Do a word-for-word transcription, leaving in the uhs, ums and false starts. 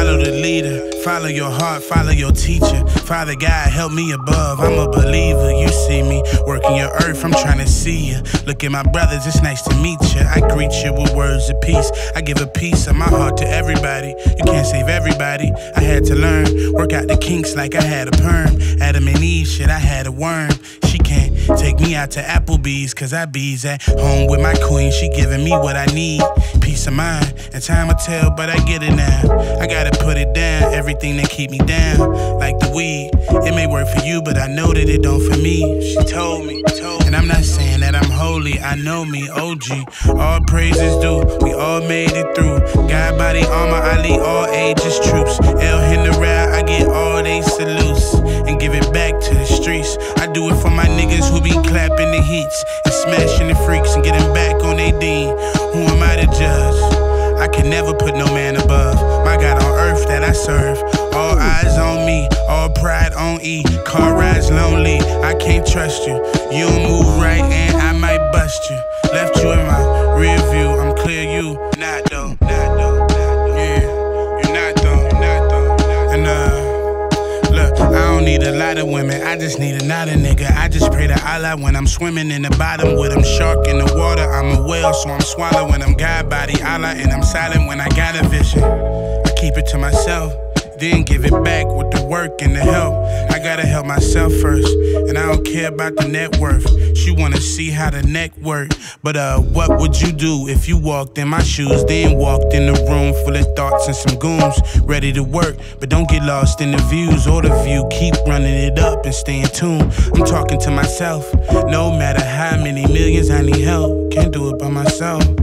Follow the leader, follow your heart, follow your teacher. Father God, help me above, I'm a believer. You see me, working your earth, I'm trying to see you. Look at my brothers, it's nice to meet you. I greet you with words of peace. I give a piece of my heart to everybody. You can't save everybody, I had to learn. Work out the kinks like I had a perm. Adam and Eve, shit, I had a worm. She can't take me out to Applebee's, cause I bees at home with my queen. She giving me what I need, peace of mind. And time will tell, but I get it now. I gotta put it down, everything that keep me down. Like the weed, it may work for you, but I know that it don't for me. She told me, told me. And I'm not saying that I'm holy, I know me, O G. All praises due, we all made it through. God body armor, I lead all ages troops. El General, I get all they salutes and give it back to the streets. I do it for my niggas who be clapping the heats and smashing the freaks and getting back on they dean. Who am I to judge? I can never put no man above my God on earth that I serve. All eyes on me, all pride on E. Car rides lonely, I can't trust you. You don't move right and I might bust you. Left you in my rear view, I'm clear you. Not though, not though, not though. Yeah, you're not though, you're not though. And uh, look, I don't need a lot of women, I just need another nigga. I just pray to Allah when I'm swimming in the bottom with them. Shark in the water, I'm a whale, so I'm swallowing. I'm God body Allah, and I'm silent when I got a vision. I keep it to myself, then give it back with the work and the help. I gotta help myself first, and I don't care about the net worth. She wanna see how the neck work, but uh, what would you do if you walked in my shoes, then walked in the room full of thoughts and some goons, ready to work, but don't get lost in the views or the view. Keep running it up and stay in tune. I'm talking to myself, no matter how many millions I need help, can't do it by myself.